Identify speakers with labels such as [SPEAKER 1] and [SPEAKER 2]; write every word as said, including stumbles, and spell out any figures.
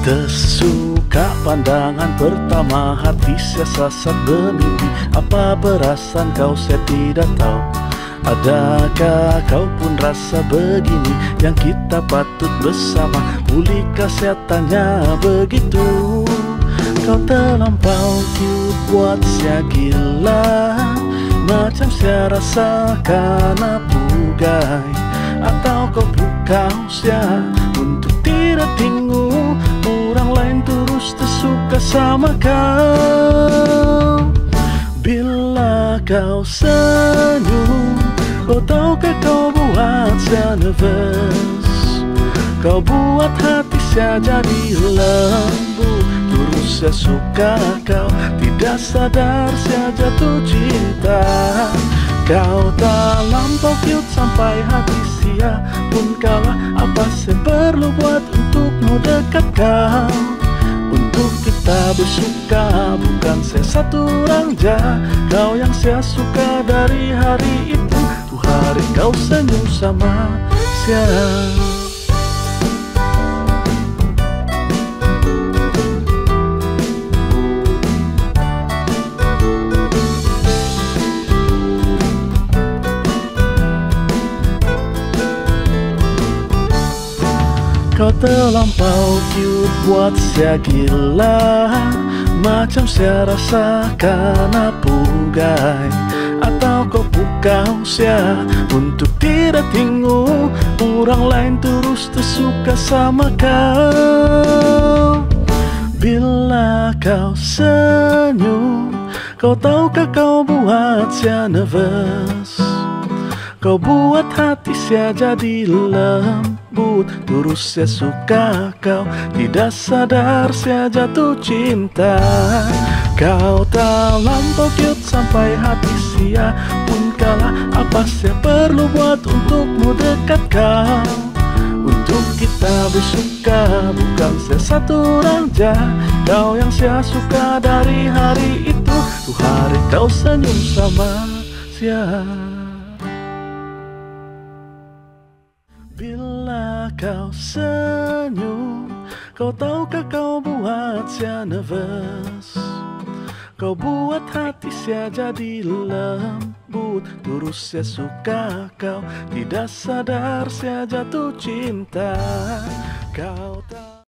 [SPEAKER 1] Tersuka pandangan pertama, hati saya sasat bermimpi. Apa perasaan kau saya tidak tahu. Adakah kau pun rasa begini, yang kita patut bersama? Pulihkah saya tanya begitu? Kau terlampau cute buat saya gila, macam saya rasakan apugai. Atau kau pukau saya untuk tidak tinggu, orang lain terus tersuka sama kau. Bila kau senyum, kau tahukah kau buat saya nervous. Kau buat hati saya jadi lembut, terus saya suka kau, tidak sadar saya jatuh cinta. Kau tak lampau cute sampai hati sia pun kalah. Apa saya perlu buat untukmu dekat kau, untuk kita bersuka? Bukan saya satu orang ja, kau yang saya suka dari hari itu. Tuh hari kau senyum sama saya. Kau terlampau cute buat saya gila, macam saya rasakan apugai. Atau kau pukau saya untuk tidak tinggu, orang lain terus tersuka sama kau. Bila kau senyum, kau tahukah kau buat saya nervous. Kau buat hati saya jadi lembut, terus saya suka kau, tidak sadar saya jatuh cinta. Kau tak lampau cute sampai hati sia pun kalah. Apa saya perlu buat untukmu dekat kau, untuk kita bersuka? Bukan saya satu orang ja, kau yang saya suka dari hari itu. Tuh hari kau senyum sama saya. Bila kau senyum, kau tahukah kau buat saya nervous. Kau buat hati saya jadi lembut, terus saya suka kau, tidak sadar saya jatuh cinta. Kau tak